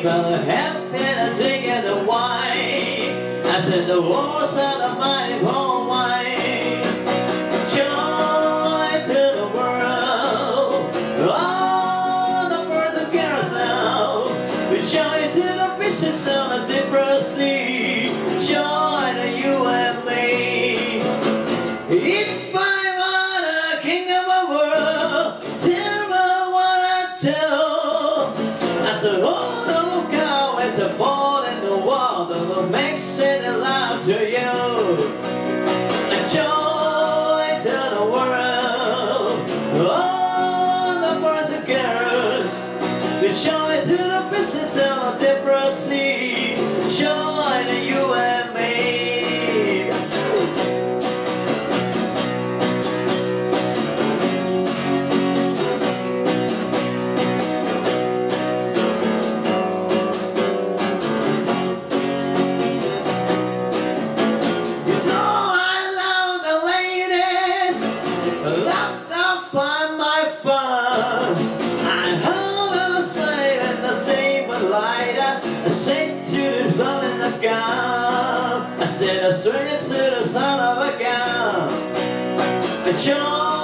people happy and drinking the wine. I said the walls are the mighty palm wine. Joy to the world, all the birds and girls now. Joy to the fishes on the deeper sea. Joy to you and me. If I were the king of the world, tell me what I tell. I said, oh, the look out at the ball in the wall that makes it loud to you. And joy to the world, all the boys and girls. The joy to the business of the deeper sea. Joy to you and me. Find my fun. I heard a say and the same but lighter. I said to the sun in the gun. I said I swing it to the son of a gun.